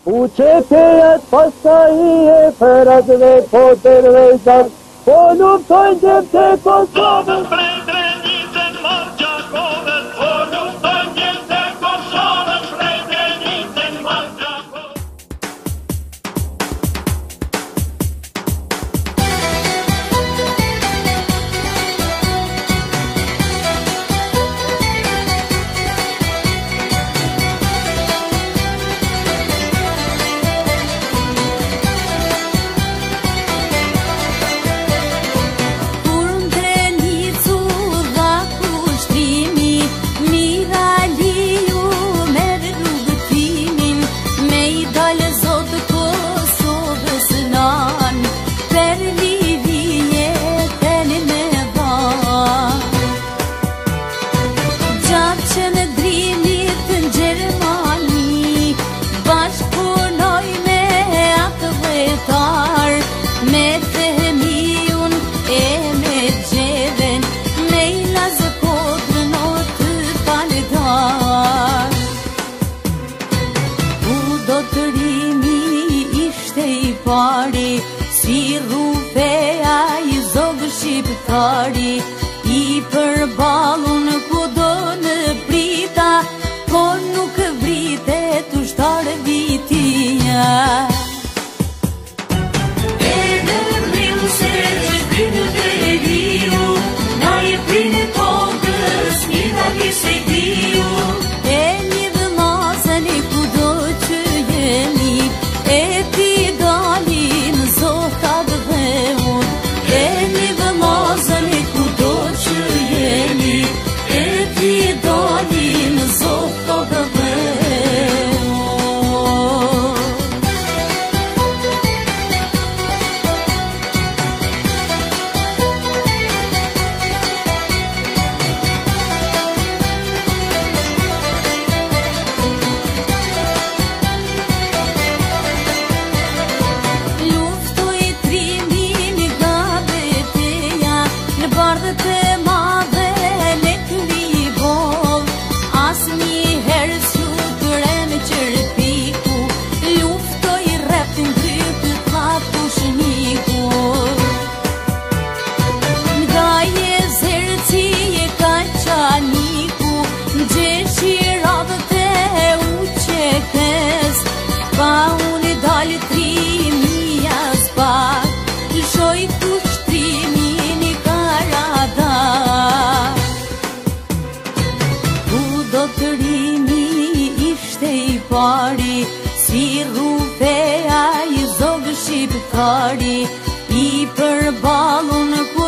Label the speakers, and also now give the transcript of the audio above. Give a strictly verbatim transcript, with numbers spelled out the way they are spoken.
Speaker 1: U qepejet pastaj e ferat dhe po tervezat, po luftojnë gjem të Kosovës.
Speaker 2: Prej Drenicën marrë Gjakovës, po luftojnë gjem të Kosovës, prej Drenicën marrë Gjakovës.
Speaker 3: Si rrufeja I zogë shqiptari, I përbalun kudo në prita, po nuk vritet ushtar vitia. E në mriu se që prinë dhe liu, na je prinë tokës, një da kise diu. E një dhe mazën I kudo që jemi, e ti si rrufeja I zogë shqiptari, I përbalun